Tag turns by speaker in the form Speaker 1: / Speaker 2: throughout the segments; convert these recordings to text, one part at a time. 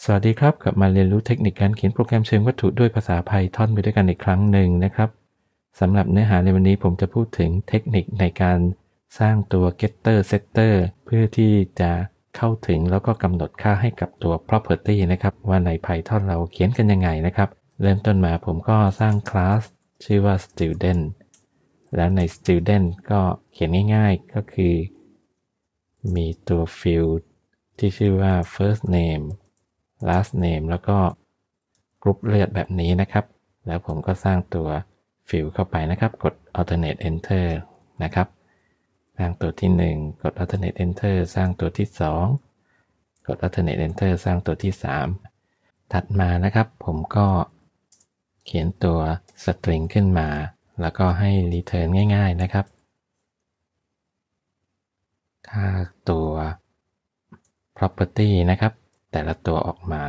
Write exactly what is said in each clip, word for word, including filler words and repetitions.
Speaker 1: สวัสดีครับกลับมาเรียนรู้เทคนิคการเขียนโปรแกรมเชิงวัตถุด้วยภาษา Python ไปด้วยกันอีกครั้งหนึ่งนะครับสำหรับเนื้อหาในวันนี้ผมจะพูดถึงเทคนิคในการสร้างตัว getter setter เพื่อที่จะเข้าถึงแล้วก็กำหนดค่าให้กับตัว property นะครับว่าใน Python เราเขียนกันยังไงนะครับเริ่มต้นมาผมก็สร้างคลาสชื่อว่า student แล้วใน student ก็เขียนง่ายๆก็คือมีตัว field ที่ชื่อว่า first name last name แล้วก็กรุ๊ปเลือดแบบนี้นะครับแล้วผมก็สร้างตัว field เข้าไปนะครับกด alternate enter นะครับสร้างตัวที่หนึ่งกด alternate enter สร้างตัวที่สองกด alternate enter สร้างตัวที่สามถัดมานะครับผมก็เขียนตัว string ขึ้นมาแล้วก็ให้ return ง่ายๆนะครับค่าตัว property นะครับแต่ละตัวออกมา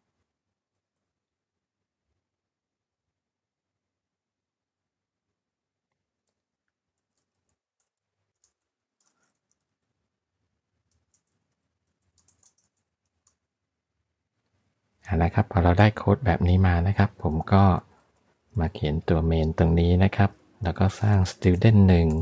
Speaker 1: นะครับพอเราได้โค้ดแบบนี้มานะครับผมก็มาเขียนตัว main ตรงนี้นะครับแล้วก็สร้าง student หนึ่ง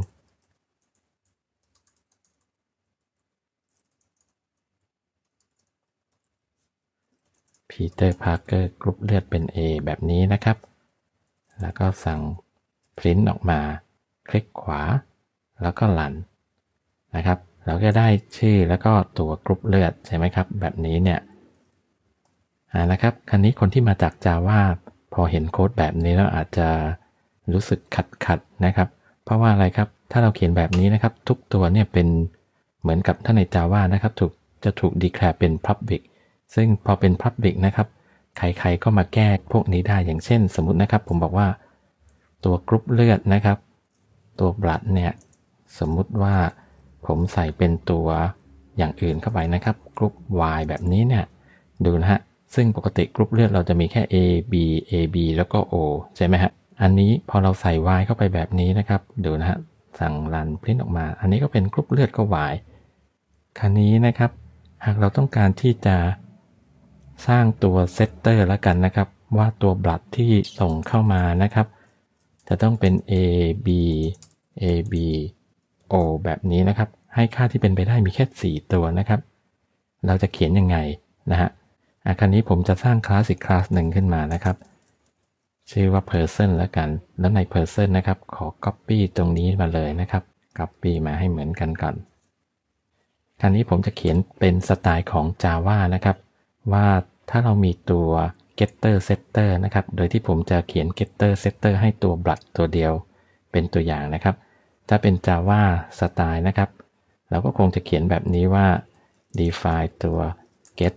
Speaker 1: Peter Parker กรุ๊ปเลือดเป็น A แบบนี้นะครับแล้วก็สั่ง print ออกมาคลิกขวาแล้วก็รันนะครับเราก็ได้ชื่อแล้วก็ตัวกรุ๊ปเลือดใช่ไหมครับแบบนี้เนี่ยอ่านะครับคราวนี้คนที่มาจาก Java พอเห็นโค้ดแบบนี้แล้วอาจจะรู้สึกขัดๆนะครับเพราะว่าอะไรครับถ้าเราเขียนแบบนี้นะครับทุกตัวเนี่ยเป็นเหมือนกับถ้าใน Java นะครับถูกจะถูก declare เป็น public ซึ่งพอเป็น public นะครับใครๆก็มาแก้พวกนี้ได้อย่างเช่นสมมุตินะครับผมบอกว่าตัวกรุ๊ปเลือดนะครับตัว blood เนี่ยสมมุติว่าผมใส่เป็นตัวอย่างอื่นเข้าไปนะครับกรุ๊ป Y แบบนี้เนี่ยดูนะฮะซึ่งปกติกรุ๊ปเลือดเราจะมีแค่ A B A B แล้วก็ O ใช่ไหมฮะอันนี้พอเราใส่ Y เข้าไปแบบนี้นะครับดูนะฮะสั่งรันพรินต์ออกมาอันนี้ก็เป็นกรุ๊ปเลือดก็ Y คราวนี้นะครับหากเราต้องการที่จะสร้างตัวเซตเตอร์แล้วกันนะครับว่าตัวบลัดที่ส่งเข้ามานะครับจะต้องเป็น A B A B O แบบนี้นะครับให้ค่าที่เป็นไปได้มีแค่สี่ตัวนะครับเราจะเขียนยังไงนะฮะคราวนี้ผมจะสร้างคลาสอีกคลาสหนึ่งขึ้นมานะครับชื่อว่า person แล้วกันแล้วใน person นะครับขอ copy ตรงนี้มาเลยนะครับ copy มาให้เหมือนกันก่อนคราวนี้ผมจะเขียนเป็นสไตล์ของ Java นะครับว่าถ้าเรามีตัว getter setter นะครับโดยที่ผมจะเขียน getter setter ให้ตัว blood ตัวเดียวเป็นตัวอย่างนะครับถ้าเป็น Java สไตล์นะครับเราก็คงจะเขียนแบบนี้ว่า define ตัว get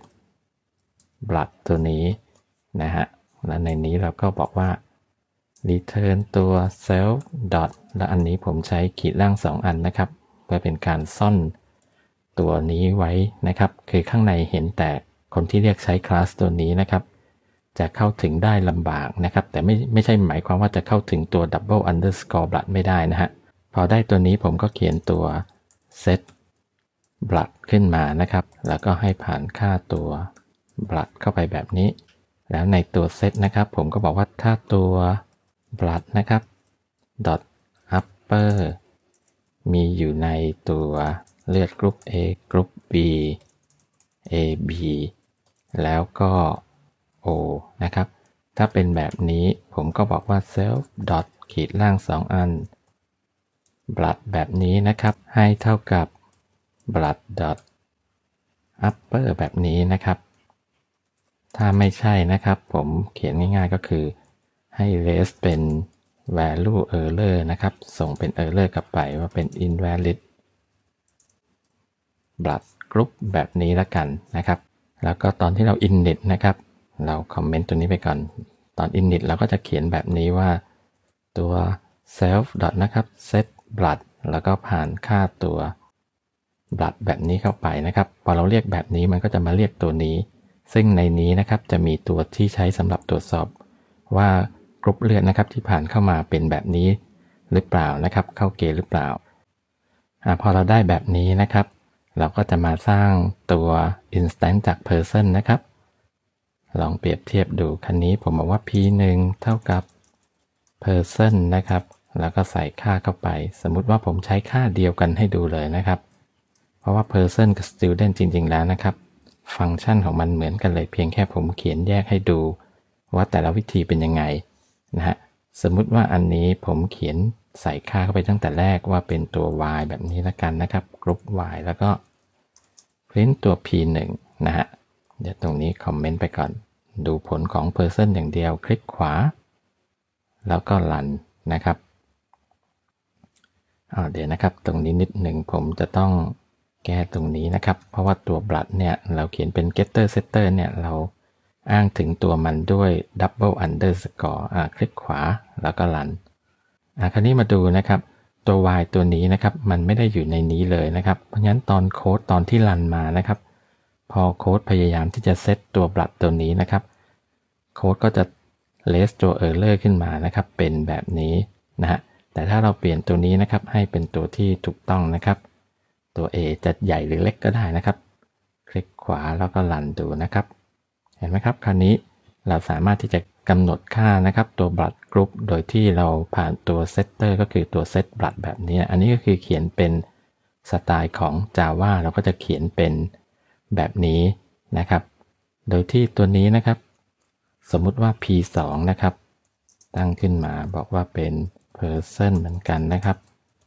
Speaker 1: blood ตัวนี้นะฮะและในนี้เราก็บอกว่า return ตัว self dot และอันนี้ผมใช้ขีดล่างสองอันนะครับเพื่อเป็นการซ่อนตัวนี้ไว้นะครับคือข้างในเห็นแต่คนที่เรียกใช้คลาสตัวนี้นะครับจะเข้าถึงได้ลำบากนะครับแต่ไม่ไม่ใช่หมายความว่าจะเข้าถึงตัว double underscore blood ไม่ได้นะฮะพอได้ตัวนี้ผมก็เขียนตัว set blood ขึ้นมานะครับแล้วก็ให้ผ่านค่าตัว blood เข้าไปแบบนี้แล้วในตัว set นะครับผมก็บอกว่าถ้าตัว blood นะครับ dot upper มีอยู่ในตัวเลือดกรุ๊ป A กรุ๊ป B A B แล้วก็ O นะครับถ้าเป็นแบบนี้ผมก็บอกว่า self dot ขีดล่างสองอัน blood แบบนี้นะครับให้เท่ากับ blood dot upper แบบนี้นะครับถ้าไม่ใช่นะครับผมเขียนง่ายๆก็คือให้ res เป็น value error นะครับส่งเป็น error กลับไปว่าเป็น invalid blood group แบบนี้ละกันนะครับแล้วก็ตอนที่เรา init นะครับเราคอมเมนต์ตัวนี้ไปก่อนตอน init เราก็จะเขียนแบบนี้ว่าตัว self dot นะครับ set blood แล้วก็ผ่านค่าตัว blood แบบนี้เข้าไปนะครับพอเราเรียกแบบนี้มันก็จะมาเรียกตัวนี้ซึ่งในนี้นะครับจะมีตัวที่ใช้สำหรับตรวจสอบว่ากรุ๊ปเลือดนะครับที่ผ่านเข้ามาเป็นแบบนี้หรือเปล่านะครับเข้าเกณฑ์หรือเปล่าอ่าพอเราได้แบบนี้นะครับเราก็จะมาสร้างตัว instance จาก person นะครับลองเปรียบเทียบดูคันนี้ผมบอกว่า พี หนึ่ง เท่ากับ person นะครับแล้วก็ใส่ค่าเข้าไปสมมุติว่าผมใช้ค่าเดียวกันให้ดูเลยนะครับเพราะว่า person กับ student จริงๆแล้วนะครับฟังก์ชันของมันเหมือนกันเลยเพียงแค่ผมเขียนแยกให้ดูว่าแต่ละวิธีเป็นยังไงนะฮะสมมุติว่าอันนี้ผมเขียนใส่ค่าเข้าไปตั้งแต่แรกว่าเป็นตัว y แบบนี้แล้วกันนะครับกรุ๊ป y แล้วก็ print ตัว พี หนึ่ง นะฮะเดี๋ยวตรงนี้คอมเมนต์ไปก่อนดูผลของ person อย่างเดียวคลิกขวาแล้วก็ run นะครับเดี๋ยวนะครับตรงนี้นิดหนึ่งผมจะต้องแก้ตรงนี้นะครับเพราะว่าตัว blood เนี่ยเราเขียนเป็น getter setter เนี่ยเราอ้างถึงตัวมันด้วย double underscore อ่าคลิกขวาแล้วก็ run อ่าคราวนี้มาดูนะครับตัว y ตัวนี้นะครับมันไม่ได้อยู่ในนี้เลยนะครับเพราะฉะนั้นตอนโค้ดตอนที่ run มานะครับพอโค้ดพยายามที่จะเซตตัว blood ตัวนี้นะครับโค้ดก็จะ raise ตัว error ขึ้นมานะครับเป็นแบบนี้นะฮะแต่ถ้าเราเปลี่ยนตัวนี้นะครับให้เป็นตัวที่ถูกต้องนะครับตัว A จะใหญ่หรือเล็กก็ได้นะครับคลิกขวาแล้วก็รันดูนะครับเห็นไหมครับคราวนี้เราสามารถที่จะกำหนดค่านะครับตัว blood group โดยที่เราผ่านตัว setter ก็คือตัว set blood แบบนี้อันนี้ก็คือเขียนเป็นสไตล์ของ Java เราก็จะเขียนเป็นแบบนี้นะครับโดยที่ตัวนี้นะครับสมมุติว่า พี สอง นะครับตั้งขึ้นมาบอกว่าเป็นperson เหมือนกันนะครับ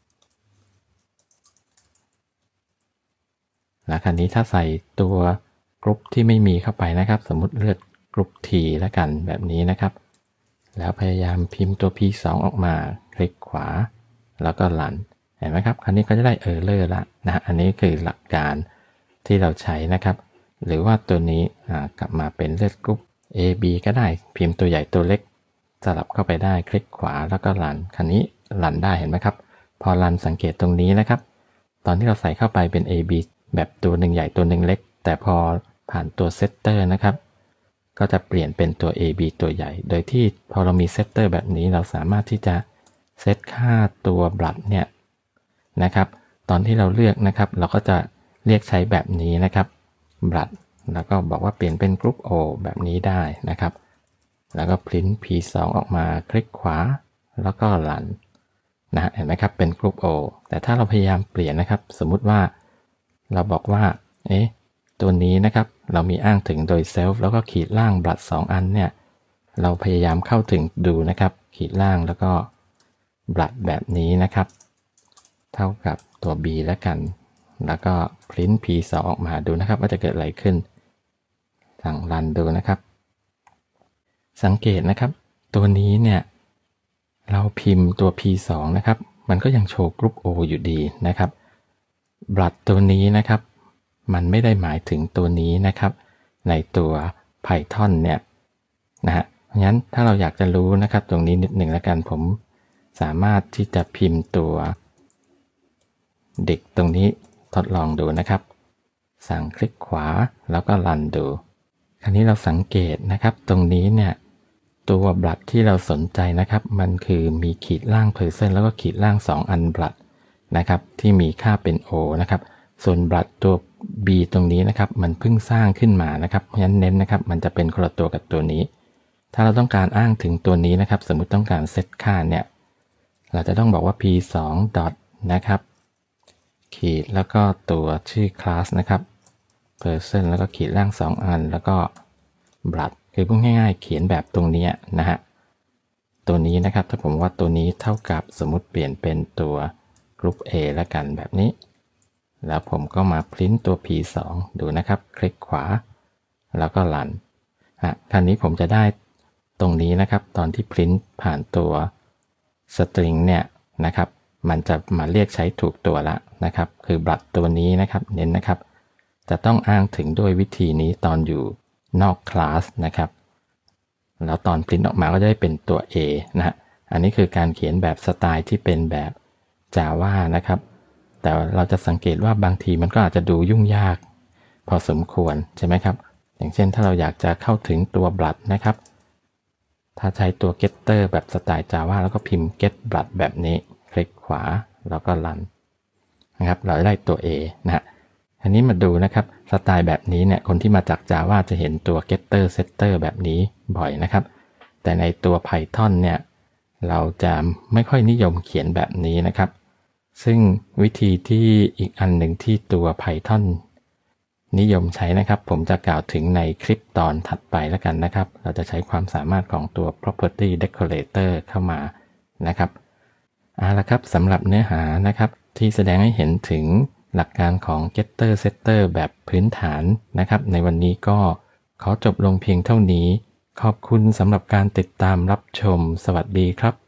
Speaker 1: แล้วคราวนี้ถ้าใส่ตัวกรุ๊ปที่ไม่มีเข้าไปนะครับสมมุติเลือกกรุ๊ป T แล้วกันแบบนี้นะครับแล้วพยายามพิมพ์ตัว พี สอง ออกมาคลิกขวาแล้วก็ run เห็นไหมครับคราวนี้ก็จะได้ error ละนะอันนี้คือหลักการที่เราใช้นะครับหรือว่าตัวนี้กลับมาเป็นเลือกกรุ๊ป A B ก็ได้พิมพ์ตัวใหญ่ตัวเล็กสลับเข้าไปได้คลิกขวาแล้วก็รันคันนี้รันได้เห็นไหมครับพอรันสังเกตตรงนี้นะครับตอนที่เราใส่เข้าไปเป็น A B แบบตัวหนึ่งใหญ่ตัวหนึ่งเล็กแต่พอผ่านตัวเซตเตอร์นะครับก็จะเปลี่ยนเป็นตัว A B ตัวใหญ่โดยที่พอเรามีเซตเตอร์แบบนี้เราสามารถที่จะเซตค่าตัวบลัดเนี่ยนะครับตอนที่เราเลือกนะครับเราก็จะเรียกใช้แบบนี้นะครับบลัดแล้วก็บอกว่าเปลี่ยนเป็นกรุ๊ป O แบบนี้ได้นะครับแล้วก็ print พี สอง ออกมาคลิกขวาแล้วก็ run นะเห็นไหมครับเป็นกรุ๊ป O แต่ถ้าเราพยายามเปลี่ยนนะครับสมมุติว่าเราบอกว่าเอ๊ะตัวนี้นะครับเรามีอ้างถึงโดย self แล้วก็ขีดล่าง blood สองอันเนี่ยเราพยายามเข้าถึงดูนะครับขีดล่างแล้วก็ blood แบบนี้นะครับเท่ากับตัว B แล้วกันแล้วก็ print พี สอง ออกมาดูนะครับว่าจะเกิดอะไรขึ้นสั่ง run ดูนะครับสังเกตนะครับตัวนี้เนี่ยเราพิมพ์ตัว พี สอง นะครับมันก็ยังโชว์กรุ๊ป O อยู่ดีนะครับ blood ตัวนี้นะครับมันไม่ได้หมายถึงตัวนี้นะครับในตัว Python เนี่ยนะฮะเพราะฉะนั้นถ้าเราอยากจะรู้นะครับตรงนี้นิดหนึ่งแล้วกันผมสามารถที่จะพิมพ์ตัวเด็กตรงนี้ทดลองดูนะครับสั่งคลิกขวาแล้วก็รันดูคราวนี้เราสังเกตนะครับตรงนี้เนี่ยตัวบลัดที่เราสนใจนะครับมันคือมีขีดล่าง person แล้วก็ขีดล่างสองอันบลัดนะครับที่มีค่าเป็น O นะครับส่วนบลัดตัว B ตรงนี้นะครับมันเพิ่งสร้างขึ้นมานะครับเพราะฉะนั้นเน้นนะครับมันจะเป็นคนละตัวกับตัวนี้ถ้าเราต้องการอ้างถึงตัวนี้นะครับสมมุติต้องการเซตค่าเนี่ยเราจะต้องบอกว่า พี สอง ดอทนะครับขีดแล้วก็ตัวชื่อ class นะครับ person แล้วก็ขีดล่างสองอันแล้วก็ blood คือพูดง่ายๆเขียนแบบตรงนี้นะฮะตัวนี้นะครับถ้าผมว่าตัวนี้เท่ากับสมมุติเปลี่ยนเป็นตัว group A แล้วกันแบบนี้แล้วผมก็มา print ตัว พี สอง ดูนะครับคลิกขวาแล้วก็ run ฮะคราวนี้ผมจะได้ตรงนี้นะครับตอนที่ print ผ่านตัว string เนี่ยนะครับมันจะมาเรียกใช้ถูกตัวละนะครับคือ blood ตัวนี้นะครับเน้นนะครับจะต้องอ้างถึงด้วยวิธีนี้ตอนอยู่นอกคลาสนะครับแล้วตอน print ออกมาก็จะได้เป็นตัว A นะฮะอันนี้คือการเขียนแบบสไตล์ที่เป็นแบบ Java นะครับแต่เราจะสังเกตว่าบางทีมันก็อาจจะดูยุ่งยากพอสมควรใช่ไหมครับอย่างเช่นถ้าเราอยากจะเข้าถึงตัว blood นะครับถ้าใช้ตัว getter แบบสไตล์ Java แล้วก็พิมพ์ get blood แบบนี้คลิกขวาแล้วก็ run นะครับเราได้ตัว A นะฮะอันนี้มาดูนะครับสไตล์แบบนี้เนี่ยคนที่มาจาก Java จะเห็นตัว getter setter แบบนี้บ่อยนะครับแต่ในตัว Python เนี่ยเราจะไม่ค่อยนิยมเขียนแบบนี้นะครับซึ่งวิธีที่อีกอันหนึ่งที่ตัว Python นิยมใช้นะครับผมจะกล่าวถึงในคลิปตอนถัดไปแล้วกันนะครับเราจะใช้ความสามารถของตัว property decorator เข้ามานะครับเอาละครับสำหรับเนื้อหานะครับที่แสดงให้เห็นถึงหลักการของ getter setter แบบพื้นฐานนะครับในวันนี้ก็ขอจบลงเพียงเท่านี้ขอบคุณสำหรับการติดตามรับชมสวัสดีครับ